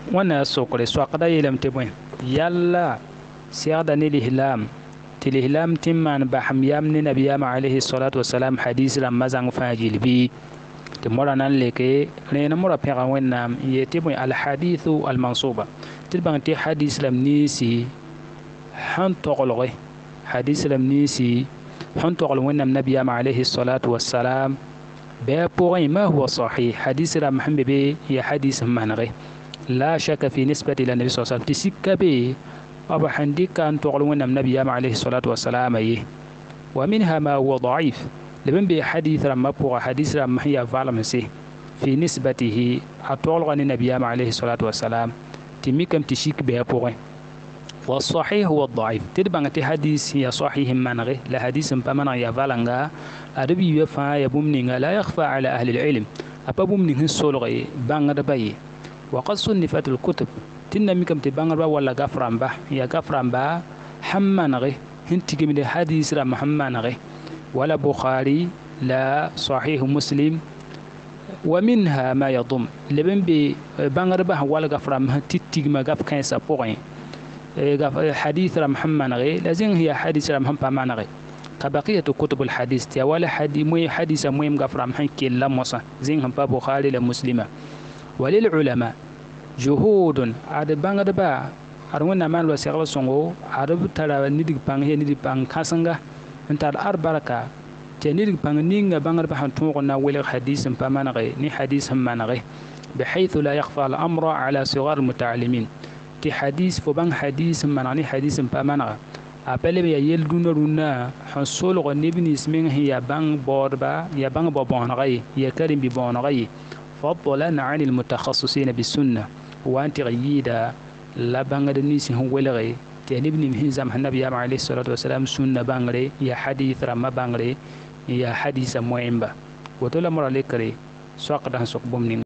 وانا سوكري سوكدا يلم تبوين يلا سيغدا الإهلام الإهلام تمان بحم يامن نبيام عليه الصلاة والسلام حديث لما زنگ فاجل بي تمرنا لك لين مرة بيغا نام يتبوين الحديث المنصوبة تبان تي حديث لم نيسي حن تغلغي حديث لم نيسي حن تغلغي ونام نبيام عليه الصلاة والسلام بابوغي ما هو صحيح حديث لم محمد بي هي حديث منغي لا شك في نسبة إلى النبي صلى الله عليه وسلم تسيك بي أبا حندي كان تغلغي ونام نبيام عليه الصلاة والسلام ومنها ما هو ضعيف لمن بي حديث لما بوغ حديث لما هي فالمسي في نسبته أتغلغي نبيام عليه الصلاة والسلام تميكم تشيك بها بوغي والصحيح هو الضعيف تدبان تي حديث هي صحيح منغي لا حديث بمنا يا فالنغا ادبي يفا يبومنغا لا يخفى على اهل العلم ابومنغ سولغي بانغدا باي وقد صنفت الكتب تن ميكم تي بانغدا ولا غفران يا غفران با حمانغي هنتي من حديث را محمد ولا بخاري لا صحيح مسلم ومنها ما يضم لبن بي بانغربا ولا غفرام تيتيغ ما غف كان سابوين حديث محمد لازم هي حديث محمد كبقية كتب الحديث تي ولا حديث مهم غفرام حكي لمصا زين هم بخاري لمسلمة وللعلماء جهود عاد بانغربا أرونا ما لو سيغلا سونغو عرب ترى نديك بان كاسنغا انت الأربعة تنير بانغنينغا بانغر بحن توغنا ولي حديث بامانغي ني حديث همانغي بحيث لا يخفى الأمر على صغار المتعلمين تي حديث فبان حديث همانغي حديث بامانغا أبلي بيا يلدون رونا حصول غنبني اسمين هي بان بوربا يا بان بابانغي يا كريم ببانغي فضلا عن المتخصصين بالسنة وانت غيدا لا بانغدنيس هو ولغي تنبني مهزم النبي عليه الصلاة والسلام سنة بانغري يا حديث رما بانغري يا حديث مهمة وتلا مرة لكري سوق ده سوق بومنين